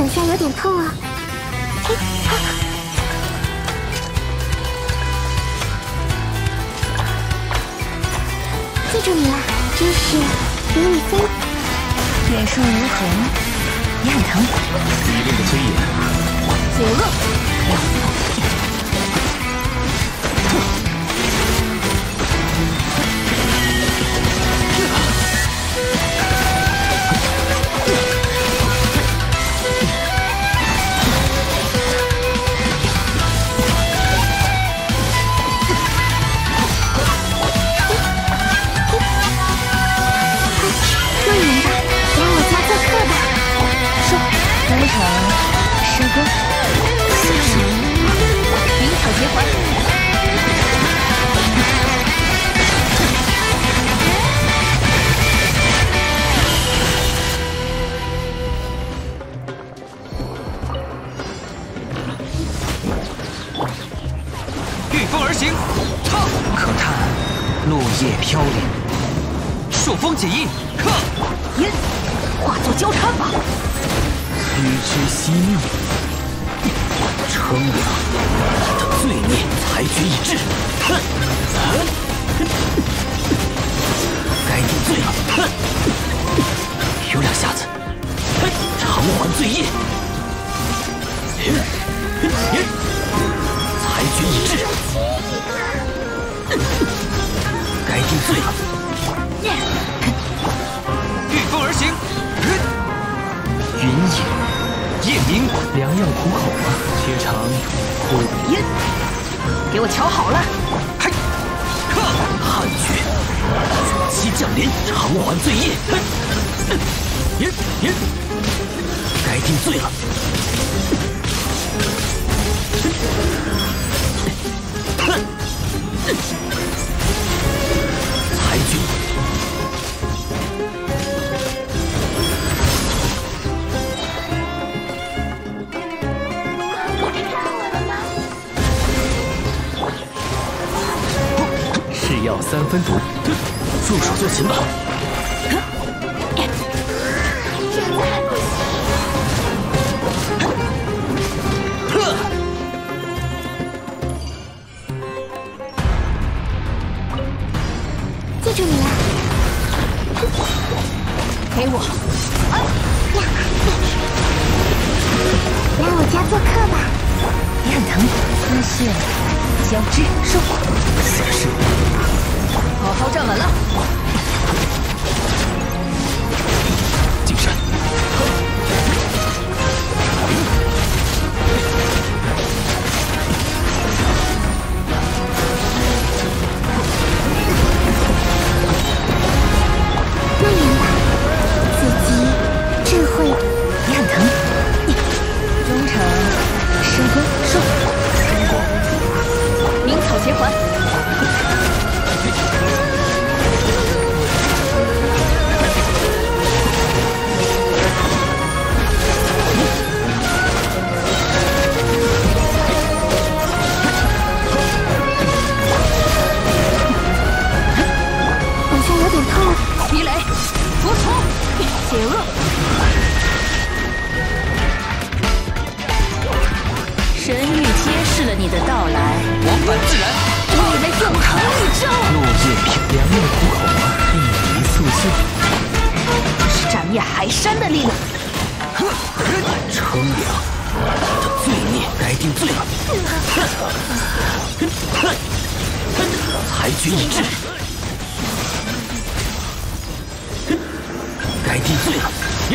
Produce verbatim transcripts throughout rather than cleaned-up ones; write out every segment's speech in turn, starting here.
像有点痛啊！嘿，啊！记住你了，知识与你分。 脸顺如虹，也很疼。 一路的催眼， 解厄。诗歌，四十，灵草结环， 御风而行，唱，可叹落叶飘零，朔风解印，克， 烟，化作交叉吧。 与之息命，称量他的罪孽，裁决一致。哼，该定罪了。哼，有两下子。哼，偿还罪业。裁决一致。该定罪了。 御风而行。 云影。夜明，良药苦口啊！且尝苦烟，给我瞧好了！ 嘿，克汉爵，准期降临，偿还罪业。烟烟，该定罪了。裁决。是药三分毒，入手就擒吧。 记住你了。 给我， 啊呀！来我家做客吧。 也很疼。丝线交织，收。 死士。 好好站稳了。 谨慎。 慢点吧，自己智慧也很疼。忠诚，深宫收。 晨光。 灵草结环。皮雷，着虫，解厄。神谕揭示了你的到来， 往返自然。 你以为纵横一招？ 落叶飘，良药苦口啊，一离速性。 这是斩灭海山的力量。 称量他的罪孽，该定罪了。裁决一致。该定罪了。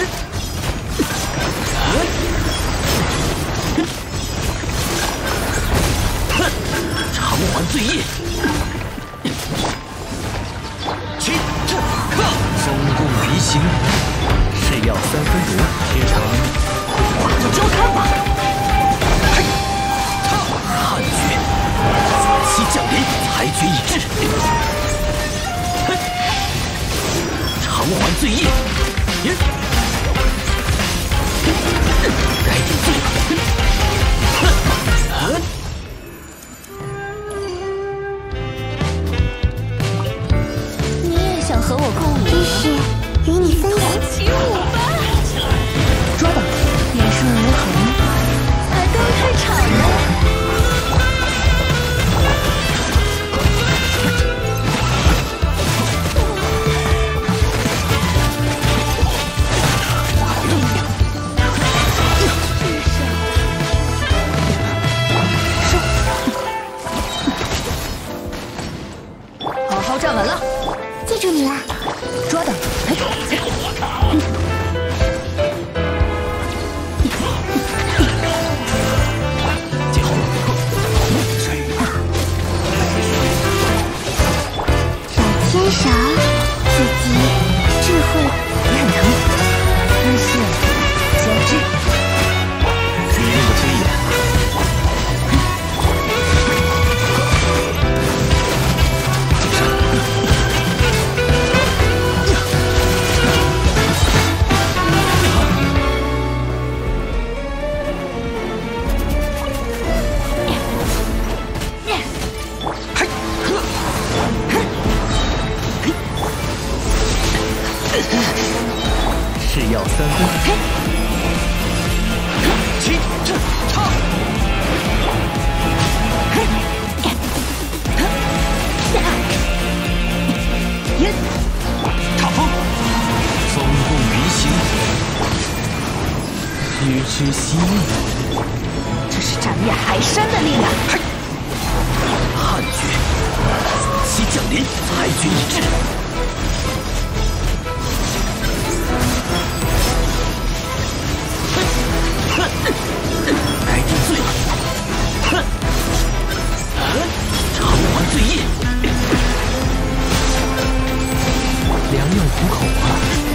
偿还罪业。起，克，风共离行，是药三分毒，且尝化作交叉吧。 嘿， 汉爵，准期降临，裁决一致。偿还罪业。该定罪了。 你也想和我共舞？ 知识与你分享。 起舞吧！抓到！脸顺如是药三分。 起，这唱。踏风，风步离行， 须知息怒。 这是斩灭海山的力量。 汉诀，紫气降临，裁决一致。该定罪了。哼！偿还罪业。良药苦口啊！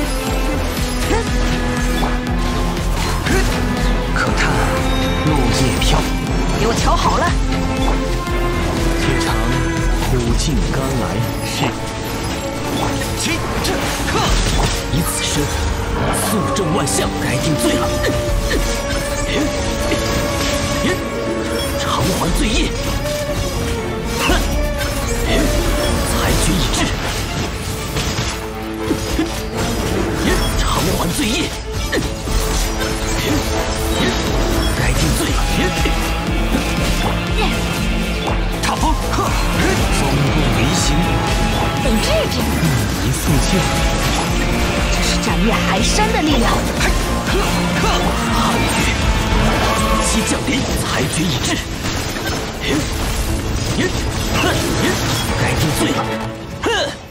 可叹落叶飘。 给我瞧好了。 这场苦尽甘来是起，这克。 以此身肃正万象，该定罪了。偿还罪业。哼！裁决一致。偿还罪业。该定罪了。 踏风，克。风步离行， 得治治。 一肃静。 这是斩灭海山的力量。 克克。 汉诀，紫气降临，裁决一致。该定罪了。哼！